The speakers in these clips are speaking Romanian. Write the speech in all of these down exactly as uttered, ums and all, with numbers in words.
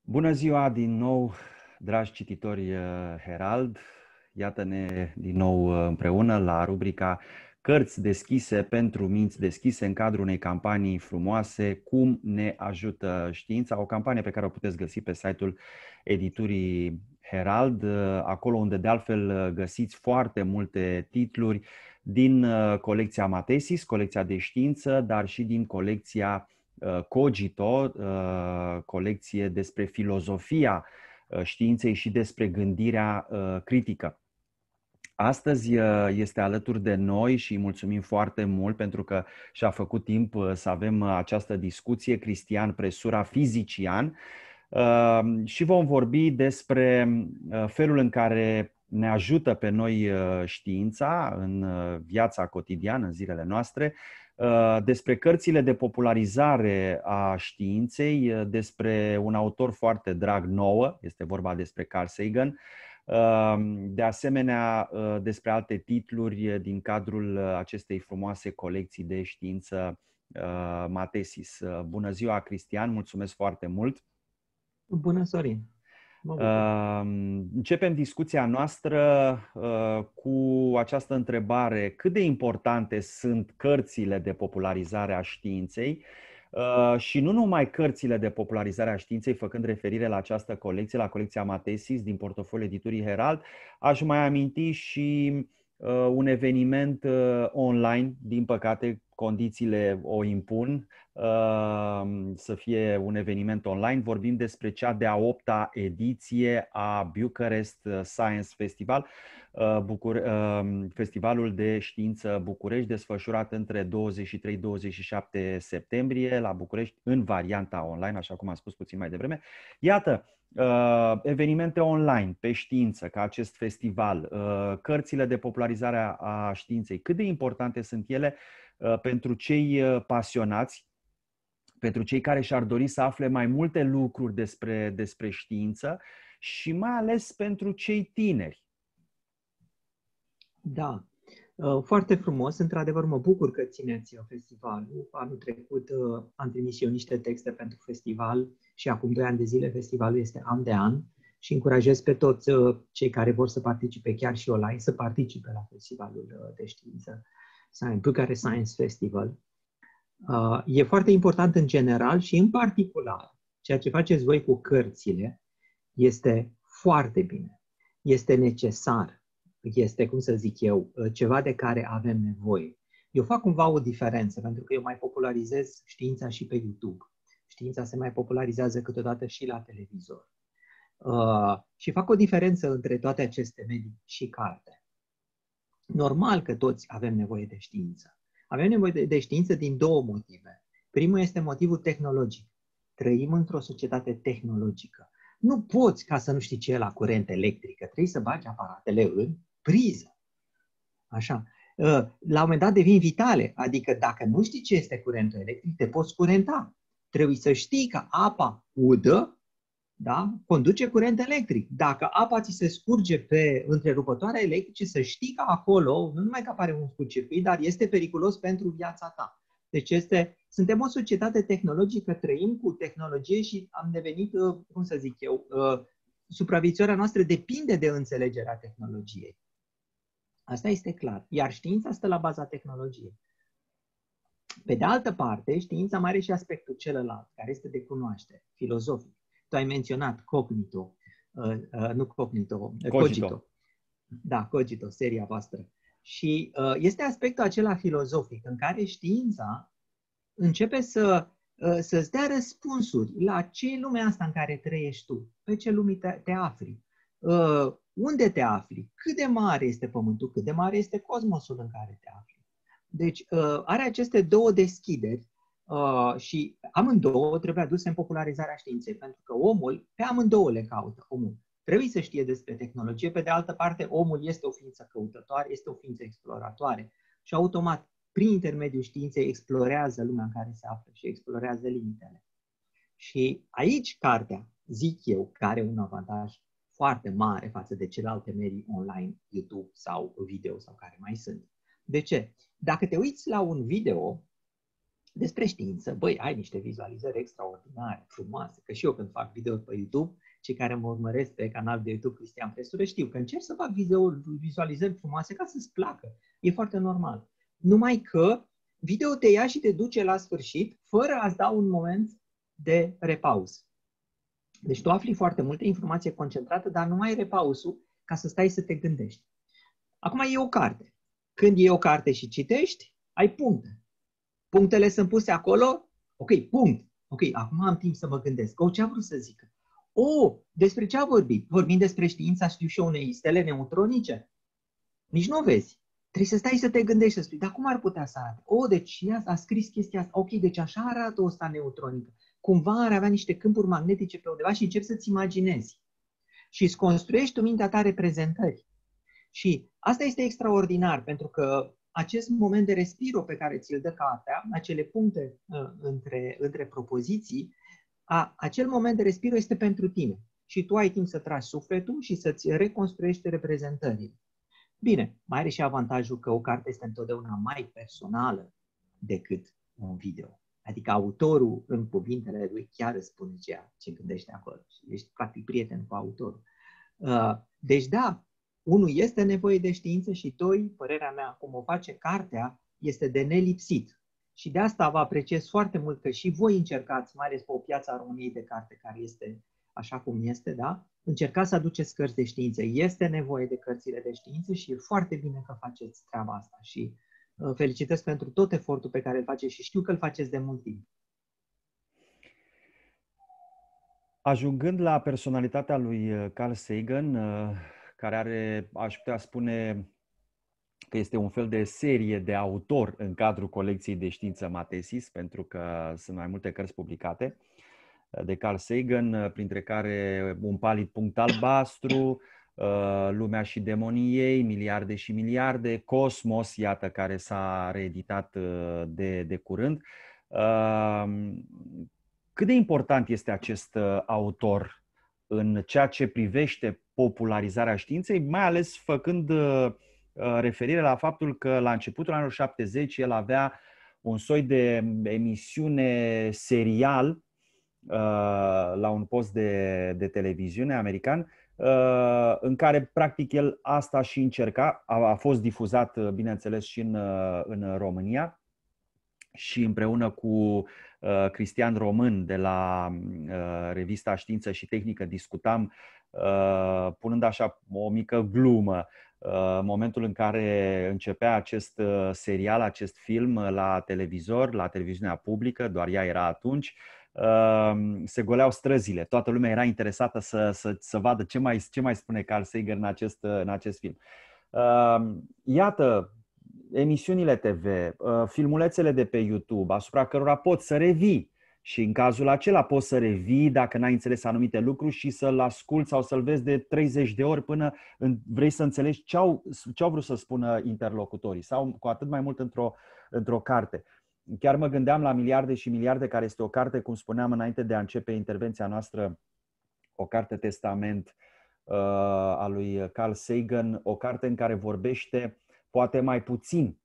Bună ziua din nou, dragi cititori Herald! Iată-ne din nou împreună la rubrica Cărți deschise pentru minți deschise în cadrul unei campanii frumoase, Cum ne ajută știința, o campanie pe care o puteți găsi pe site-ul editurii Herald, acolo unde de altfel găsiți foarte multe titluri din colecția Mathesis, colecția de știință, dar și din colecția Cogito, colecție despre filozofia științei și despre gândirea critică. Astăzi este alături de noi și îi mulțumim foarte mult pentru că și-a făcut timp să avem această discuție, Cristian Presura, fizician, și vom vorbi despre felul în care ne ajută pe noi știința în viața cotidiană, în zilele noastre, despre cărțile de popularizare a științei, despre un autor foarte drag nouă, este vorba despre Carl Sagan, de asemenea despre alte titluri din cadrul acestei frumoase colecții de știință Mathesis. Bună ziua, Cristian, mulțumesc foarte mult! Bună, Sorin! Începem discuția noastră cu această întrebare: cât de importante sunt cărțile de popularizare a științei? Și nu numai cărțile de popularizare a științei, făcând referire la această colecție, la colecția Mathesis din portofoliul editurii Herald, aș mai aminti și un eveniment online, din păcate condițiile o impun să fie un eveniment online. Vorbim despre cea de-a opta ediție a Bucharest Science Festival, Bucure... Festivalul de Știință București, desfășurat între douăzeci și trei - douăzeci și șapte septembrie la București în varianta online, așa cum am spus puțin mai devreme. Iată, evenimente online pe știință, ca acest festival, cărțile de popularizare a științei, cât de importante sunt ele pentru cei pasionați, pentru cei care și-ar dori să afle mai multe lucruri despre, despre știință și mai ales pentru cei tineri. Da, foarte frumos. Într-adevăr, mă bucur că țineți festivalul. Anul trecut am trimis eu niște texte pentru festival și acum doi ani de zile festivalul este an de an și încurajez pe toți cei care vor să participe chiar și online să participe la festivalul de știință, Bucharest Science Festival. E foarte important în general și în particular ceea ce faceți voi cu cărțile este foarte bine, este necesar, este, cum să zic eu, ceva de care avem nevoie. Eu fac cumva o diferență, pentru că eu mai popularizez știința și pe YouTube. Știința se mai popularizează câteodată și la televizor. Uh, și fac o diferență între toate aceste medii și carte. Normal că toți avem nevoie de știință. Avem nevoie de, de știință din două motive. Primul este motivul tehnologic. Trăim într-o societate tehnologică. Nu poți, ca să nu știi ce e la curent electrică, trebuie să bagi aparatele în priză. Așa. La un moment dat devin vitale, adică dacă nu știi ce este curentul electric, te poți curenta. Trebuie să știi că apa udă, da, conduce curent electric. Dacă apa ți se scurge pe întrerupătoarea electrice, să știi că acolo, nu numai că apare un scurt-circuit, dar este periculos pentru viața ta. Deci este, suntem o societate tehnologică, trăim cu tehnologie și am devenit, cum să zic eu, supraviețuirea noastră depinde de înțelegerea tehnologiei. Asta este clar. Iar știința stă la baza tehnologiei. Pe de altă parte, știința mai are și aspectul celălalt, care este de cunoaștere, filozofic. Tu ai menționat Cognito, uh, uh, nu Cognito, Cogito. Cogito. Da, Cogito, seria voastră. Și uh, este aspectul acela filozofic în care știința începe să, uh, să-ți dea răspunsuri la ce e lumea asta în care trăiești tu, pe ce lume te, te afli, uh, unde te afli, cât de mare este Pământul, cât de mare este cosmosul în care te afli. Deci uh, are aceste două deschideri. Uh, și amândouă trebuie aduse în popularizarea științei, pentru că omul, pe amândouă le caută. Omul trebuie să știe despre tehnologie, pe de altă parte, omul este o ființă căutătoare, este o ființă exploratoare și automat, prin intermediul științei, explorează lumea în care se află și explorează limitele. Și aici cartea, zic eu, că are un avantaj foarte mare față de celelalte medii online, YouTube sau video sau care mai sunt. De ce? Dacă te uiți la un video, despre știință. Băi, ai niște vizualizări extraordinare, frumoase, că și eu când fac video pe YouTube, cei care mă urmăresc pe canal de YouTube Cristian Presură știu că încerc să fac video, vizualizări frumoase ca să-ți placă. E foarte normal. Numai că video te ia și te duce la sfârșit fără a-ți da un moment de repaus. Deci tu afli foarte multe informație concentrată, dar nu mai ai repausul ca să stai să te gândești. Acum e o carte. Când e o carte și citești, ai puncte. Punctele sunt puse acolo, ok, punct. Ok, acum am timp să mă gândesc. O, ce a vrut să zică? O, despre ce a vorbit? Vorbim despre știința, știu și eu, unei stele neutronice? Nici nu vezi. Trebuie să stai să te gândești, să spui, dar cum ar putea să arate? O, deci ea a scris chestia asta. Ok, deci așa arată o stea neutronică. Cumva ar avea niște câmpuri magnetice pe undeva și începi să-ți imaginezi. Și îți construiești tu mintea ta reprezentări. Și asta este extraordinar, pentru că acest moment de respiro pe care ți-l dă cartea, acele puncte uh, între, între propoziții, a, acel moment de respiro este pentru tine. Și tu ai timp să tragi sufletul și să-ți reconstruiești reprezentările. Bine, mai are și avantajul că o carte este întotdeauna mai personală decât un video. Adică autorul, în cuvintele lui, chiar îți spune ceea ce gândește acolo. Ești practic prieten cu autorul. Uh, deci da, unul, este nevoie de știință și doi, părerea mea, cum o face cartea, este de nelipsit. Și de asta vă apreciez foarte mult că și voi încercați, mai ales pe o piață a României de carte, care este așa cum este, da? Încercați să aduceți cărți de știință. Este nevoie de cărțile de știință și e foarte bine că faceți treaba asta. Și uh, felicitări pentru tot efortul pe care îl faceți și știu că îl faceți de mult timp. Ajungând la personalitatea lui Carl Sagan, care are, aș putea spune că este un fel de serie de autor în cadrul colecției de știință Matesis, pentru că sunt mai multe cărți publicate de Carl Sagan, printre care Un palid punct albastru, Lumea și demonii ei, Miliarde și miliarde, Cosmos, iată, care s-a reeditat de, de curând. Cât de important este acest autor în ceea ce privește popularizarea științei, mai ales făcând referire la faptul că la începutul anilor șaptezeci el avea un soi de emisiune serial la un post de, de televiziune american, în care practic el asta și încerca, a, a fost difuzat, bineînțeles, și în, în România, și împreună cu uh, Cristian Român de la uh, revista Știință și Tehnică discutam, uh, punând așa o mică glumă, uh, momentul în care începea acest uh, serial, acest film la televizor, la televiziunea publică, doar ea era atunci, uh, se goleau străzile. Toată lumea era interesată să, să, să vadă ce mai, ce mai spune Carl Sagan în acest, în acest film. Uh, iată, emisiunile T V, filmulețele de pe YouTube, asupra cărora poți să revii. Și în cazul acela poți să revii dacă n-ai înțeles anumite lucruri și să-l asculți sau să-l vezi de treizeci de ori până vrei să înțelegi ce au, ce au vrut să spună interlocutorii, sau cu atât mai mult într-o, într-o carte. Chiar mă gândeam la Miliarde și miliarde, care este o carte, cum spuneam înainte de a începe intervenția noastră, o carte testament uh, a lui Carl Sagan, o carte în care vorbește poate mai puțin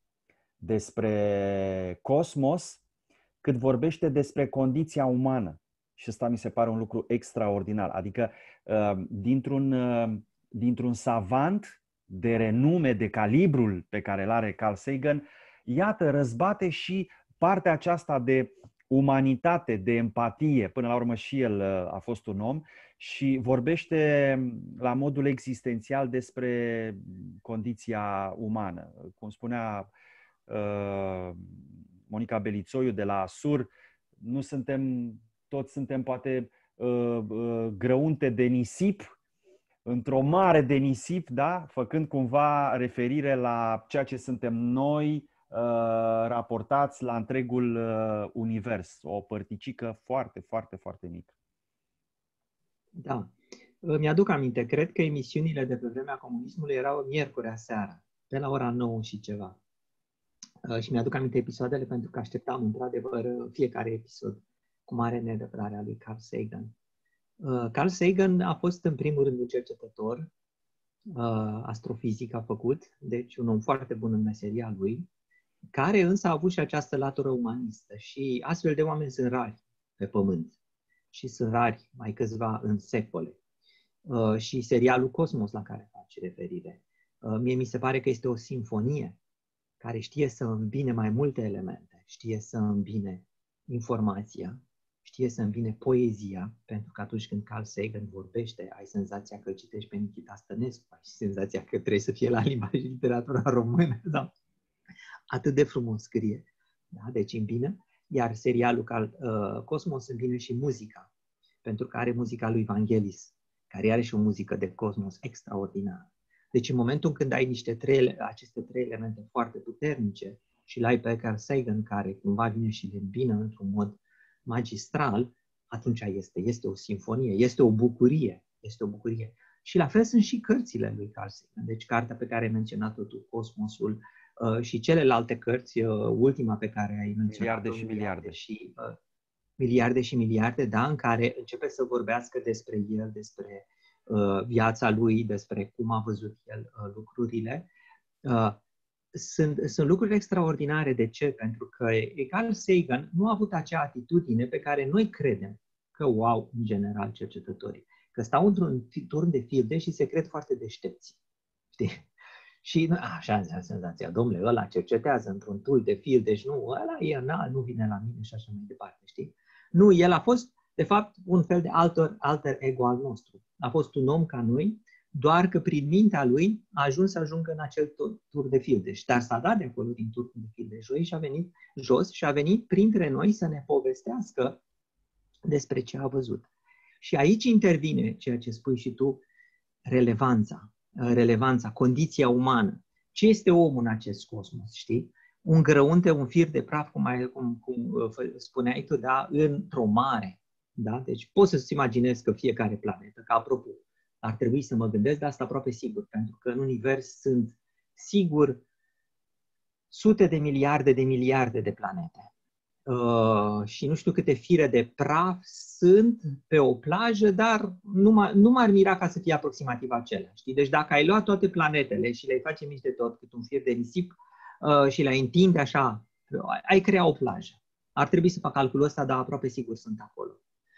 despre cosmos, cât vorbește despre condiția umană. Și ăsta mi se pare un lucru extraordinar. Adică, dintr-un, dintr-un savant de renume, de calibrul pe care îl are Carl Sagan, iată, răzbate și partea aceasta de umanitate, de empatie. Până la urmă și el a fost un om și vorbește la modul existențial despre condiția umană. Cum spunea uh, Monica Belițoiu de la ASUR, nu suntem, toți suntem poate uh, uh, grăunte de nisip, într-o mare de nisip, da? Făcând cumva referire la ceea ce suntem noi, uh, raportați la întregul uh, univers. O părticică foarte, foarte, foarte mică. Da. Mi-aduc aminte, cred că emisiunile de pe vremea comunismului erau miercurea seara, pe la ora nouă și ceva. Și mi-aduc aminte episoadele pentru că așteptam într-adevăr fiecare episod cu mare nerăbdare a lui Carl Sagan. Carl Sagan a fost în primul rând un cercetător, astrofizic a făcut, deci un om foarte bun în meseria lui care însă a avut și această latură umanistă și astfel de oameni sunt rari pe pământ și sunt rari mai câțiva în secole. Uh, și serialul Cosmos la care faci referire, uh, mie mi se pare că este o simfonie care știe să îmbine mai multe elemente, știe să îmbine informația, știe să îmbine poezia, pentru că atunci când Carl Sagan vorbește, ai senzația că îl citești pe Nikita Stănescu, ai senzația că trebuie să fie la limba și literatura română, da? Atât de frumos scrie. Da? Deci îmbină. Iar serialul uh, Cosmos îmbină și muzica, pentru că are muzica lui Vangelis, care are și o muzică de cosmos extraordinară. Deci în momentul când ai niște trei, aceste trei elemente foarte puternice și l-ai pe Carl Sagan, care cumva vine și le îmbină într-un mod magistral, atunci este, este o simfonie, este o bucurie, este o bucurie. Și la fel sunt și cărțile lui Carl Sagan. Deci cartea pe care ai menționat-o tu, Cosmosul, uh, și celelalte cărți, uh, ultima pe care ai menționat-o, Miliarde și miliarde. Și, uh, miliarde și miliarde, da, în care începe să vorbească despre el, despre uh, viața lui, despre cum a văzut el uh, lucrurile. Uh, sunt, sunt lucruri extraordinare. De ce? Pentru că Carl Sagan nu a avut acea atitudine pe care noi credem că o au în general cercetătorii. Că stau într-un turn de filde și se cred foarte deștepți. Știi? Și așa am senzația, domnule, ăla cercetează într-un turn de filde, deci nu, ăla e înalt, nu vine la mine și așa mai departe, știi? Nu, el a fost, de fapt, un fel de alter, alter ego al nostru. A fost un om ca noi, doar că prin mintea lui a ajuns să ajungă în acel tur de fildeș. Dar s-a dat de acolo din turul de fildeș și a venit jos și a venit printre noi să ne povestească despre ce a văzut. Și aici intervine ceea ce spui și tu, relevanța, relevanța, condiția umană. Ce este omul în acest cosmos, știi? Un grăunte, un fir de praf, cum, ai, cum, cum spuneai tu, da, într-o mare. Da? Deci poți să-ți imaginezi că fiecare planetă, că apropo, ar trebui să mă gândesc, dar asta aproape sigur, pentru că în univers sunt sigur sute de miliarde de miliarde de planete. Uh, și nu știu câte fire de praf sunt pe o plajă, dar nu, m- nu m-ar mira ca să fie aproximativ acelea. Știi? Deci dacă ai luat toate planetele și le-ai face mici de tot, cât un fir de nisip, uh, și le-ai întinde așa, ai crea o plajă. Ar trebui să fac calculul ăsta, dar aproape sigur sunt acolo.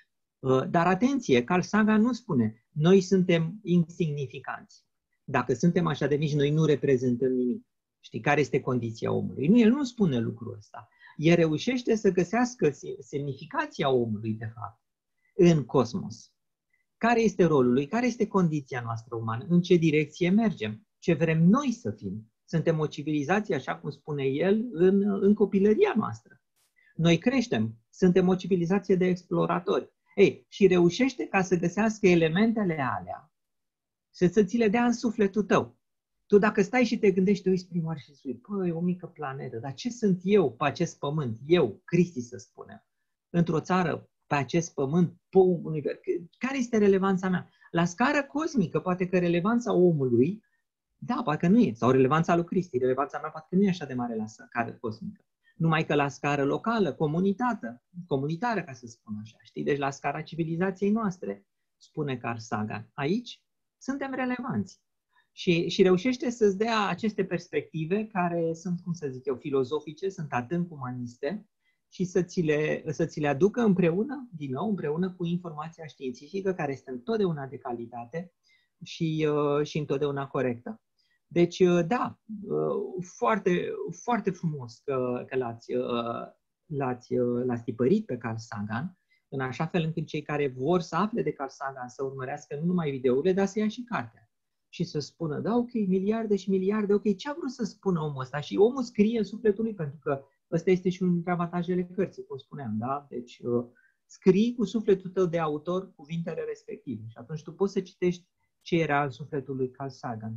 Uh, dar atenție, Carl Sagan nu spune, noi suntem insignificanți. Dacă suntem așa de mici, noi nu reprezentăm nimic. Știi, care este condiția omului? Nu, el nu spune lucrul ăsta. El reușește să găsească semnificația omului, de fapt, în cosmos. Care este rolul lui? Care este condiția noastră umană? În ce direcție mergem? Ce vrem noi să fim? Suntem o civilizație, așa cum spune el, în, în copilăria noastră. Noi creștem, suntem o civilizație de exploratori. Ei, și reușește ca să găsească elementele alea, să, să ți le dea în sufletul tău. Tu dacă stai și te gândești, te uiți prima oară și spui, păi, o mică planetă, dar ce sunt eu pe acest pământ? Eu, Cristi să spunem, într-o țară, pe acest pământ, pe un univers. Care este relevanța mea? La scară cosmică, poate că relevanța omului, da, poate nu e. Sau relevanța lui Cristi, relevanța mea poate că nu e așa de mare la scară cosmică. Numai că la scară locală, comunitară, comunitară, ca să spun așa, știi? Deci la scara civilizației noastre, spune Carl Sagan, aici suntem relevanți. Și, și reușește să-ți dea aceste perspective care sunt, cum să zic eu, filozofice, sunt adânc umaniste și să ți, le, să ți le aducă împreună, din nou, împreună cu informația științifică care este întotdeauna de calitate și, uh, și întotdeauna corectă. Deci, uh, da, uh, foarte, foarte frumos că, că l-ați, uh, l-ați, uh, l-ați tipărit pe Carl Sagan, în așa fel încât cei care vor să afle de Carl Sagan să urmărească nu numai videourile, dar să ia și cartea. Și să spună, da, ok, miliarde și miliarde, ok, ce a vrut să spună omul ăsta? Și omul scrie în sufletul lui, pentru că ăsta este și unul dintre avantajele cărții, cum spuneam, da? Deci uh, scrii cu sufletul tău de autor cuvintele respective și atunci tu poți să citești ce era în sufletul lui Carl Sagan.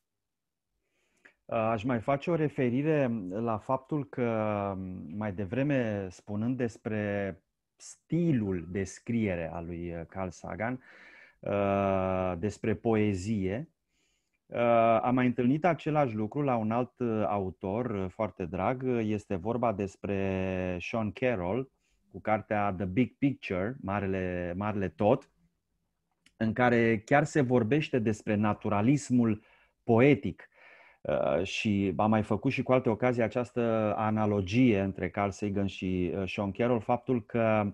Aș mai face o referire la faptul că mai devreme, spunând despre stilul de scriere al lui Carl Sagan, despre poezie, am mai întâlnit același lucru la un alt autor foarte drag. Este vorba despre Sean Carroll cu cartea The Big Picture, Marele, Marele Tot, în care chiar se vorbește despre naturalismul poetic. Uh, și am mai făcut și cu alte ocazii această analogie între Carl Sagan și uh, Sean Carroll, faptul că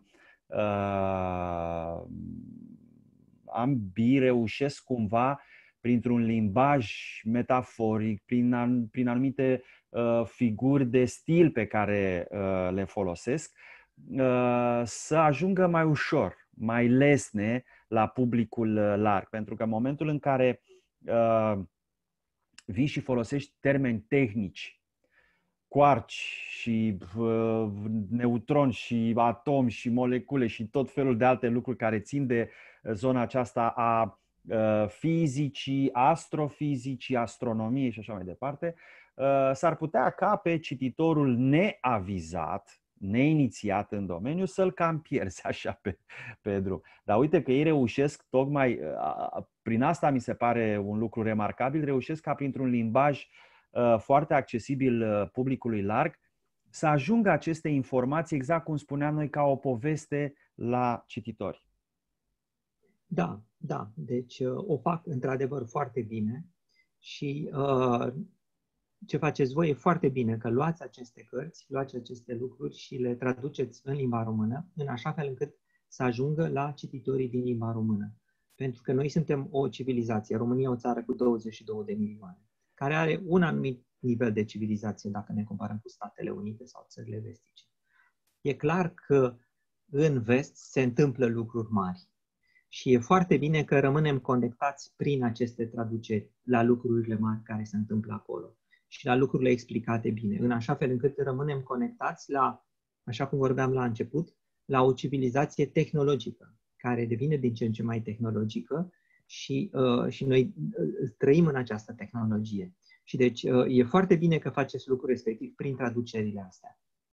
uh, ambii reușesc cumva printr-un limbaj metaforic, prin, an, prin anumite uh, figuri de stil pe care uh, le folosesc, uh, să ajungă mai ușor, mai lesne la publicul larg. Pentru că în momentul în care uh, vii și folosești termeni tehnici, quarci și uh, neutroni și atomi și molecule și tot felul de alte lucruri care țin de zona aceasta a uh, fizicii, astrofizicii, astronomiei și așa mai departe, uh, s-ar putea ca pe cititorul neavizat, neinițiat în domeniu, să-l cam pierzi așa pe, pe drum. Dar uite că ei reușesc tocmai, prin asta mi se pare un lucru remarcabil, reușesc ca printr-un limbaj foarte accesibil publicului larg să ajungă aceste informații, exact cum spuneam noi, ca o poveste la cititori. Da, da. Deci o fac într-adevăr foarte bine și uh, ce faceți voi e foarte bine, că luați aceste cărți, luați aceste lucruri și le traduceți în limba română, în așa fel încât să ajungă la cititorii din limba română. Pentru că noi suntem o civilizație, România e o țară cu douăzeci și două de milioane, care are un anumit nivel de civilizație dacă ne comparăm cu Statele Unite sau țările vestice. E clar că în vest se întâmplă lucruri mari și e foarte bine că rămânem conectați prin aceste traduceri la lucrurile mari care se întâmplă acolo și la lucrurile explicate bine, în așa fel încât rămânem conectați la, așa cum vorbeam la început, la o civilizație tehnologică, care devine din ce în ce mai tehnologică și, uh, și noi uh, trăim în această tehnologie. Și deci uh, e foarte bine că faceți lucrul respectiv prin traducerile astea.